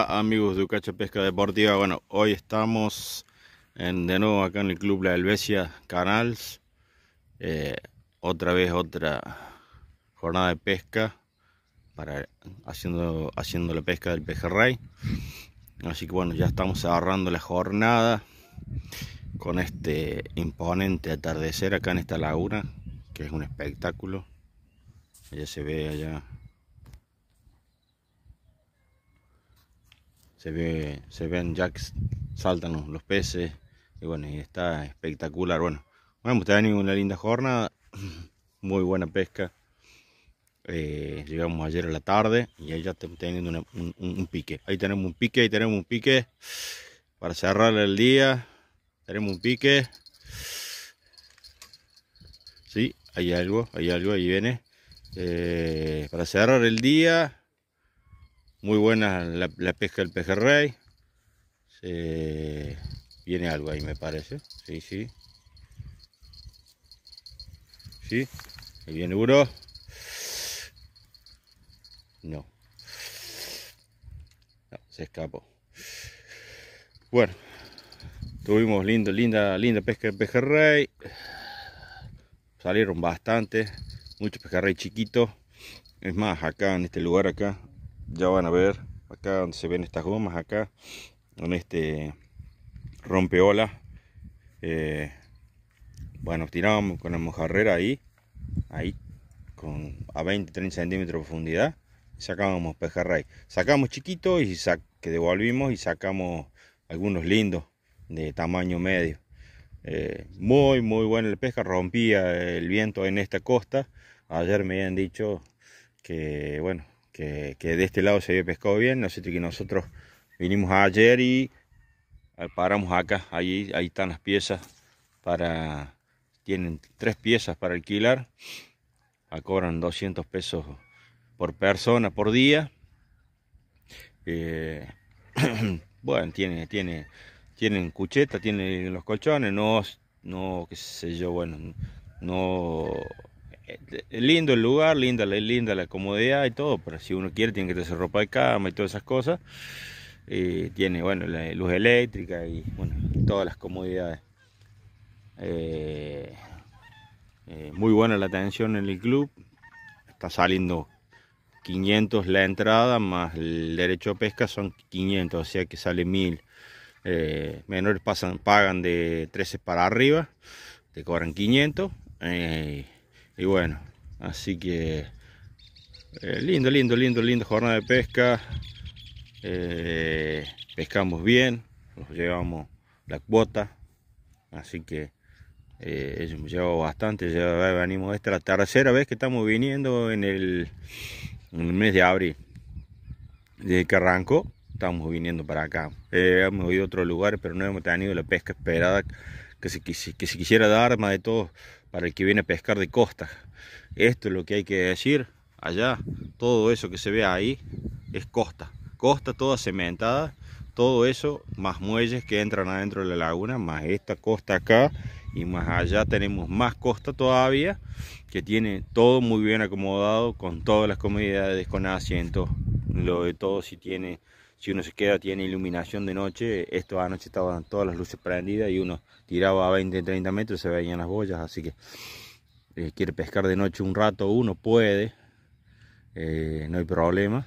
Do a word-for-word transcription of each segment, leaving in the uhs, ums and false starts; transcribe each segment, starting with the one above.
Hola amigos de Ucacha Pesca Deportiva. Bueno, hoy estamos en, de nuevo acá en el Club La Helvecia Canals. Eh, otra vez otra jornada de pesca para haciendo, haciendo la pesca del pejerrey. Así que bueno, ya estamos agarrando la jornada con este imponente atardecer acá en esta laguna, que es un espectáculo. Ya se ve allá. Se ve, se ven ya que saltan los, los peces y bueno, y está espectacular. Bueno, hemos tenido una linda jornada, muy buena pesca. Eh, llegamos ayer a la tarde y ahí ya estamos teniendo una, un, un pique. Ahí tenemos un pique, ahí tenemos un pique para cerrar el día. Tenemos un pique. Sí, hay algo, hay algo, ahí viene. Eh, para cerrar el día. Muy buena la, la pesca del pejerrey. Se... Viene algo ahí, me parece. Sí, sí. Sí. Ahí viene uno. No. No, se escapó. Bueno. Tuvimos lindo, linda, linda pesca de pejerrey. Salieron bastante. Muchos pejerrey chiquitos. Es más, acá en este lugar acá. Ya van a ver. Acá donde se ven estas gomas acá. En este rompeola. Eh, bueno, tirábamos con la mojarrera ahí. Ahí. Con a veinte treinta centímetros de profundidad. Sacábamos pejerrey. Sacamos chiquitos y sac que devolvimos y sacamos algunos lindos de tamaño medio. Eh, muy muy buena la pesca. Rompía el viento en esta costa. Ayer me habían dicho que bueno que, que de este lado se había pescado bien. No sé, que nosotros vinimos ayer y paramos acá. Ahí, ahí están las piezas para... Tienen tres piezas para alquilar. A cobran doscientos pesos por persona por día. Eh, bueno, tiene, tiene, tienen cucheta, tienen los colchones, no, no, qué sé yo, bueno, no, es lindo el lugar, linda, linda la comodidad y todo, pero si uno quiere tiene que tener ropa de cama y todas esas cosas. Eh, tiene, bueno, la luz eléctrica y bueno, todas las comodidades. Eh, eh, muy buena la atención en el club. Está saliendo quinientos la entrada, más el derecho de pesca son quinientos, o sea que sale mil. Eh, menores pasan, pagan de trece para arriba, te cobran quinientos. Eh, y bueno, así que eh, lindo, lindo, lindo, lindo jornada de pesca. Eh, pescamos bien, nos llevamos la cuota, así que eh, hemos llevado bastante. Ya venimos, esta es la tercera vez que estamos viniendo en el, en el mes de abril. Desde que arrancó estamos viniendo para acá. Eh, hemos ido a otros lugares, pero no hemos tenido la pesca esperada que se, que se, que se quisiera dar, más de todo para el que viene a pescar de costa. Esto es lo que hay que decir. Allá todo eso que se ve ahí es costa, costa toda cementada, todo eso más muelles que entran adentro de la laguna, más esta costa acá, y más allá tenemos más costa todavía, que tiene todo muy bien acomodado, con todas las comodidades, con asientos, lo de todo. Si tiene, si uno se queda, tiene iluminación de noche. Esto anoche estaban todas las luces prendidas y uno tiraba a veinte treinta metros, se veían las boyas, así que eh, quiere pescar de noche un rato, uno puede. Eh, no hay problema.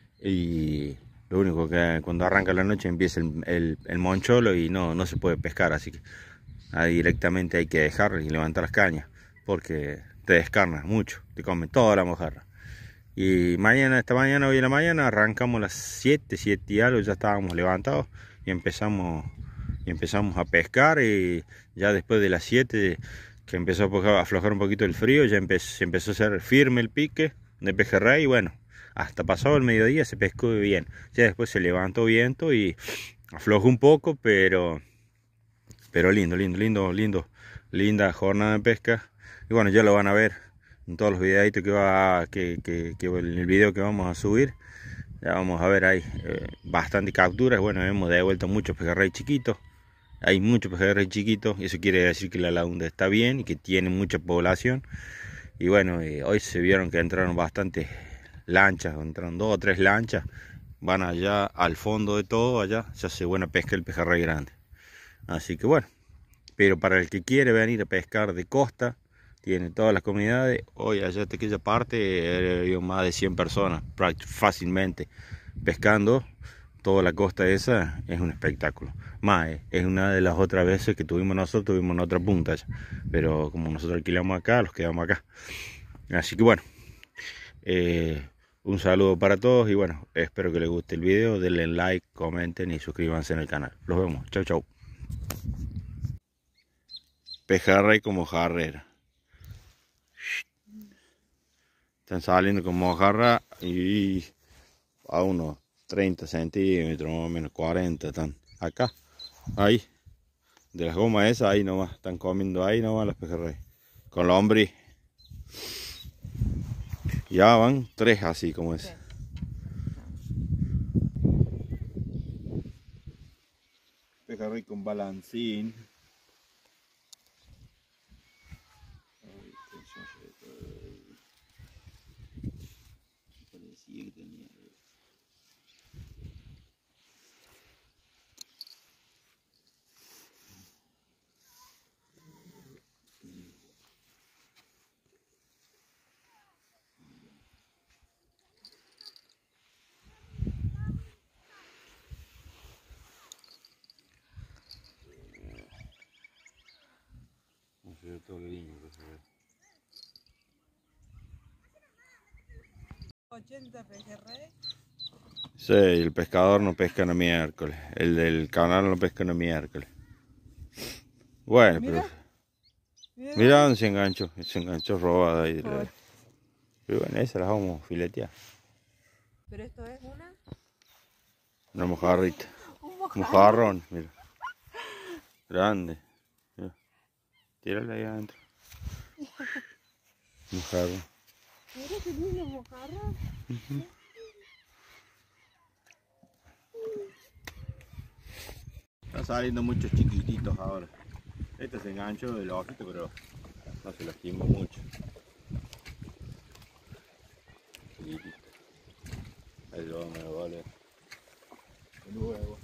Y lo único que cuando arranca la noche empieza el, el, el moncholo y no, no se puede pescar, así que ahí directamente hay que dejar y levantar las cañas, porque te descarnas mucho, te come toda la mojarra. Y mañana, esta mañana, hoy en la mañana, arrancamos a las siete, siete y algo, ya estábamos levantados y empezamos, y empezamos a pescar. Y ya después de las siete, que empezó a aflojar un poquito el frío, ya empezó, empezó a ser firme el pique de pejerrey. Y bueno, hasta pasado el mediodía se pescó bien. Ya después se levantó viento y aflojó un poco, pero pero lindo, lindo, lindo, lindo, linda jornada de pesca. Y bueno, ya lo van a ver en todos los videitos que va, que, que, que en el video que vamos a subir. Ya vamos a ver ahí eh, bastante capturas. Bueno, hemos devuelto muchos pejerrey chiquitos. Hay muchos pejerrey chiquitos, eso quiere decir que la laguna está bien y que tiene mucha población. Y bueno, eh, hoy se vieron que entraron bastantes lanchas, entraron dos o tres lanchas, van allá al fondo de todo, allá se hace buena pesca el pejerrey grande. Así que bueno, pero para el que quiere venir a pescar de costa, tiene todas las comunidades. Hoy allá de aquella parte hay más de cien personas fácilmente pescando. Toda la costa esa es un espectáculo. Más, eh, es una de las otras veces que tuvimos nosotros, tuvimos en otra punta allá. Pero como nosotros alquilamos acá, los quedamos acá. Así que bueno, eh, un saludo para todos y bueno, espero que les guste el video. Denle like, comenten y suscríbanse en el canal. Los vemos. Chau, chau. Pejerrey como jarrera. Están saliendo con mojarra y a unos treinta centímetros, más o menos cuarenta, están acá, ahí, de las gomas esas, ahí nomás, están comiendo ahí nomás los pejerrey, con lombriz. Ya van tres así como ese. Pejerrey con balancín. Parecía que tenía. Todo lindo, ochenta pejerrey. sí, el pescador no pesca en miércoles, el del canal no pesca en miércoles. Bueno, Mira, pero mira, mira dónde se enganchó, se enganchó robada ahí. Por- La... Pero bueno, esas las vamos a filetear. Pero esto es una. Una mojarrita, Un mojarrón. mojarrón, mira, grande. Mira. Tírale ahí adentro. Mojarrón. Mira qué lindo mojarrón. Uh-huh. Están saliendo muchos chiquititos ahora. Este se enganchó del ojito, pero no se lastimó mucho. Chiquitito. Ahí lo vamos a devolver. De nuevo.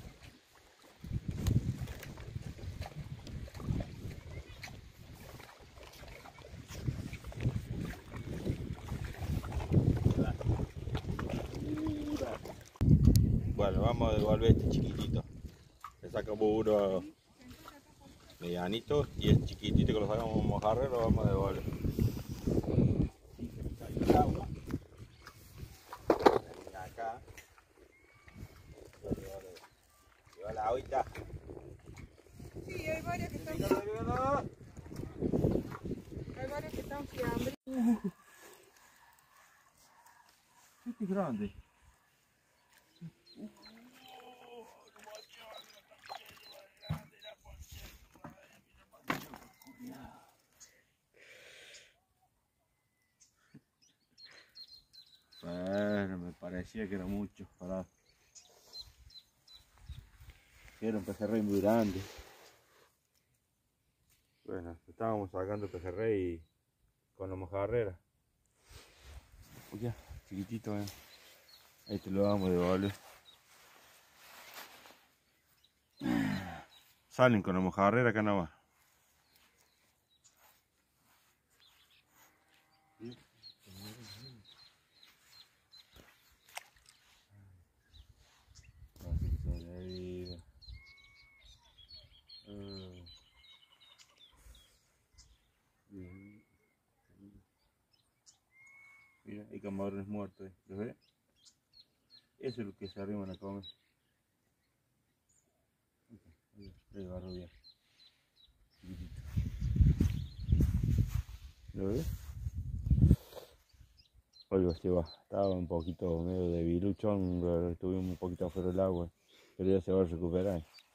Bueno, vamos a devolver este chiquitito. Le sacamos uno medianito y el chiquitito que lo sacamos a mojarre lo vamos a devolver. Acá. Lleva la agüita. Sí, hay varias que están. Hay varias que están fiambre. Este es grande. Bueno, me parecía que era mucho para... Era un pejerrey muy grande. Bueno, estábamos sacando pejerrey con la mojarrera. Uy, ya, chiquitito, eh. Este lo vamos a devolver. Salen con la mojarrera acá nada más. Mira, hay camarones muertos, ¿los ves? Eso es lo que se arriman a comer. Ahí agarro bien. Chiquitito. ¿Lo ves? Oiga, se va. Estaba un poquito medio debiluchón, estuvimos un poquito afuera del agua, pero ya se va a recuperar.